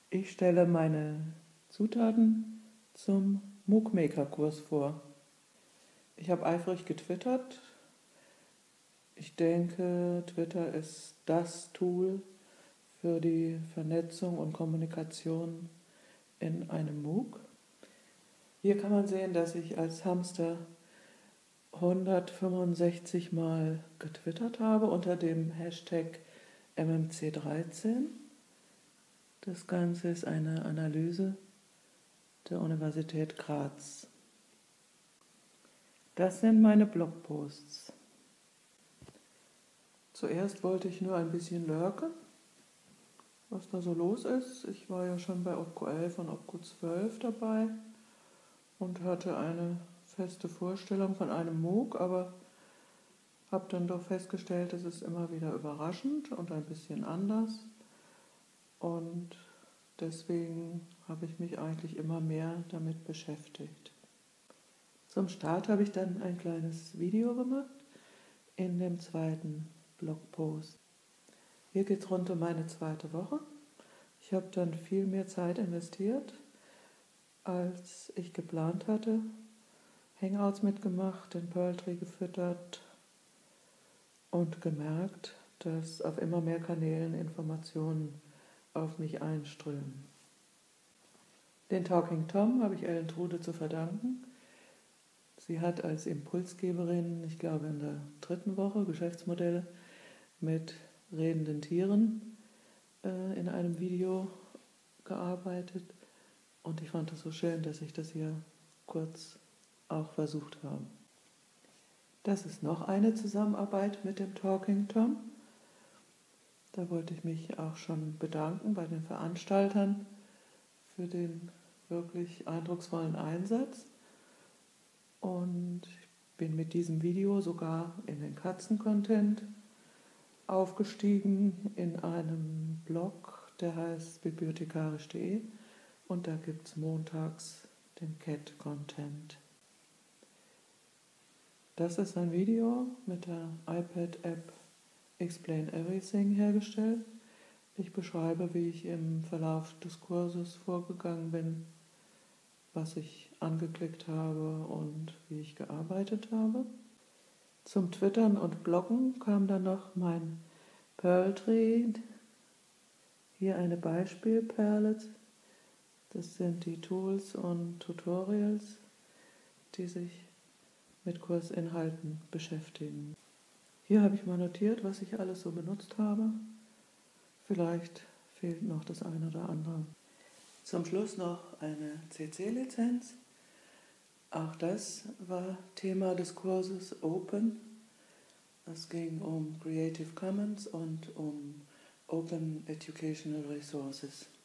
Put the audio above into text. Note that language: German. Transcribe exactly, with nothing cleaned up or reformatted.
Ich stelle meine Zutaten zum MOOC-Maker-Kurs vor. Ich habe eifrig getwittert. Ich denke, Twitter ist das Tool für die Vernetzung und Kommunikation in einem MOOC. Hier kann man sehen, dass ich als Hamster hundertfünfundsechzig Mal getwittert habe unter dem Hashtag M M C dreizehn. Das Ganze ist eine Analyse der Universität Graz. Das sind meine Blogposts. Zuerst wollte ich nur ein bisschen lurken, was da so los ist. Ich war ja schon bei Opco elf und Opco zwölf dabei und hatte eine feste Vorstellung von einem MOOC, aber habe dann doch festgestellt, es ist immer wieder überraschend und ein bisschen anders. Und deswegen habe ich mich eigentlich immer mehr damit beschäftigt. Zum Start habe ich dann ein kleines Video gemacht in dem zweiten Blogpost. Hier geht es rund um meine zweite Woche. Ich habe dann viel mehr Zeit investiert, als ich geplant hatte. Hangouts mitgemacht, den Pearl-Tree gefüttert und gemerkt, dass auf immer mehr Kanälen Informationen auf mich einströmen. Den Talking Tom habe ich Ellen Trude zu verdanken. Sie hat als Impulsgeberin, ich glaube in der dritten Woche, Geschäftsmodelle mit redenden Tieren äh, in einem Video gearbeitet. Und ich fand das so schön, dass ich das hier kurz auch versucht habe. Das ist noch eine Zusammenarbeit mit dem Talking Tom. Da wollte ich mich auch schon bedanken bei den Veranstaltern für den wirklich eindrucksvollen Einsatz. Und ich bin mit diesem Video sogar in den Katzen-Content aufgestiegen in einem Blog, der heißt bibliothekarisch punkt de, und da gibt es montags den Cat-Content. Das ist ein Video mit der iPad-App Explain Everything hergestellt. Ich beschreibe, wie ich im Verlauf des Kurses vorgegangen bin, was ich angeklickt habe und wie ich gearbeitet habe. Zum Twittern und Bloggen kam dann noch mein Pearl-Tree. Hier eine Beispielperle. Das sind die Tools und Tutorials, die sich mit Kursinhalten beschäftigen. Hier habe ich mal notiert, was ich alles so benutzt habe. Vielleicht fehlt noch das eine oder andere. Zum Schluss noch eine C C-Lizenz. Auch das war Thema des Kurses Open. Es ging um Creative Commons und um Open Educational Resources.